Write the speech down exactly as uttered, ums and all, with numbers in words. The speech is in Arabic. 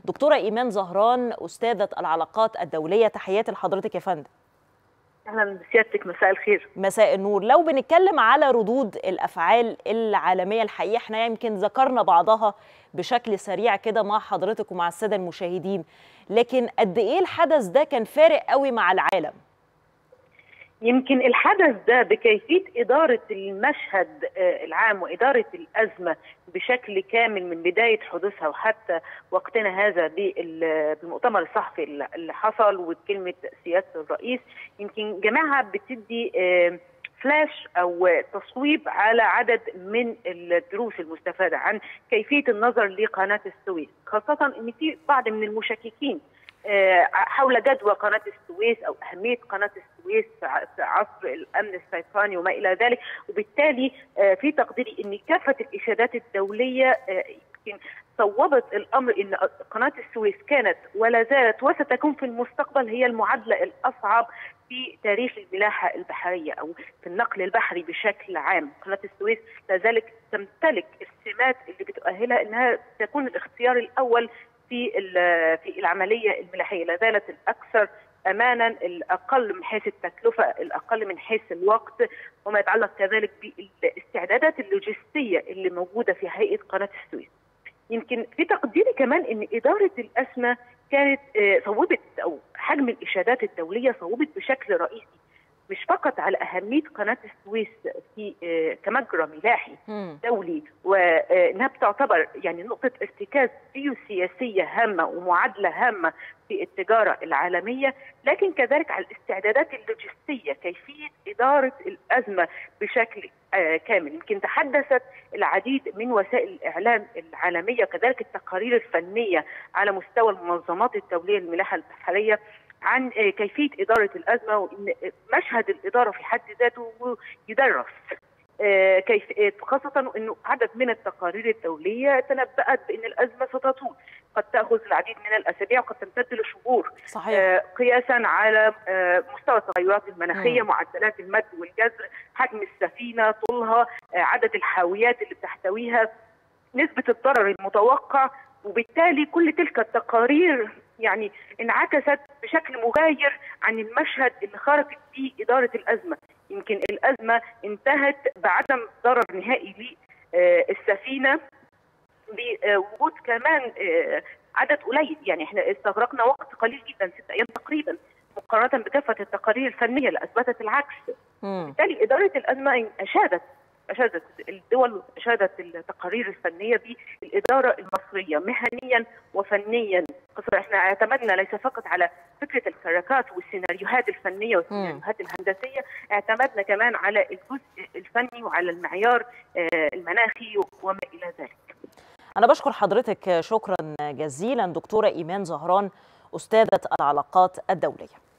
دكتورة إيمان زهران، أستاذة العلاقات الدولية، تحياتي لحضرتك يا فندم. اهلا بسيادتك، مساء الخير. مساء النور. لو بنتكلم على ردود الافعال العالميه، الحقيقه احنا يمكن ذكرنا بعضها بشكل سريع كده مع حضرتك ومع الساده المشاهدين، لكن قد ايه الحدث ده كان فارق قوي مع العالم؟ يمكن الحدث ده بكيفيه اداره المشهد العام واداره الازمه بشكل كامل من بدايه حدوثها وحتى وقتنا هذا بالمؤتمر الصحفي اللي حصل وبكلمه سياده الرئيس، يمكن جماعه بتدي فلاش او تصويب على عدد من الدروس المستفاده عن كيفيه النظر لقناه السويس، خاصه ان في بعض من المشككين حول جدوى قناه السويس او اهميه قناه السويس في عصر الامن السيطراني وما الى ذلك، وبالتالي في تقديري ان كافه الاشادات الدوليه يمكن صوبت الامر ان قناه السويس كانت ولا زالت وستكون في المستقبل هي المعادله الاصعب في تاريخ الملاحه البحريه او في النقل البحري بشكل عام. قناه السويس لا زالت تمتلك السمات اللي بتؤهلها انها تكون الاختيار الاول في في العمليه الملاحيه، لا زالت الاكثر امانا، الاقل من حيث التكلفه، الاقل من حيث الوقت، وما يتعلق كذلك بالاستعدادات اللوجستيه اللي موجوده في هيئه قناه السويس. يمكن في تقديري كمان ان اداره الازمه كانت صوبت او حجم الاشادات الدوليه صوبت بشكل رئيسي مش فقط على أهمية قناة السويس في كمجرى ملاحي دولي وإنها بتعتبر يعني نقطة ارتكاز جيوسياسية هامة ومعادلة هامة في التجارة العالمية، لكن كذلك على الاستعدادات اللوجستية، كيفية إدارة الأزمة بشكل كامل. يمكن تحدثت العديد من وسائل الإعلام العالمية وكذلك التقارير الفنية على مستوى المنظمات الدولية للملاحة البحرية عن كيفية إدارة الأزمة، وإن مشهد الإدارة في حد ذاته يدرس، كيف خاصة أنه عدد من التقارير الدولية تنبأت بأن الأزمة ستطول، قد تأخذ العديد من الأسابيع وقد تمتد لشهور. صحيح. قياسا على مستوى التغيرات المناخية، معدلات المد والجزر، حجم السفينة، طولها، عدد الحاويات اللي بتحتويها، نسبة الضرر المتوقع، وبالتالي كل تلك التقارير يعني انعكست بشكل مغاير عن المشهد اللي خرجت فيه إدارة الأزمة. يمكن الأزمة انتهت بعدم ضرر نهائي للسفينة، بوجود كمان عدد قليل، يعني احنا استغرقنا وقت قليل جدا، ست أيام تقريبا، مقارنة بكافة التقارير الفنية اللي أثبتت العكس. بالتالي إدارة الأزمة أشادت أشادت الدول أشادت التقارير الفنية بالإدارة المصرية مهنيا وفنيا. احنا اعتمدنا ليس فقط على فكرة الكراكات والسيناريوهات الفنية والسيناريوهات الهندسية، اعتمدنا كمان على الجزء الفني وعلى المعيار المناخي وما إلى ذلك. أنا بشكر حضرتك شكرا جزيلا دكتورة إيمان زهران، أستاذة العلاقات الدولية.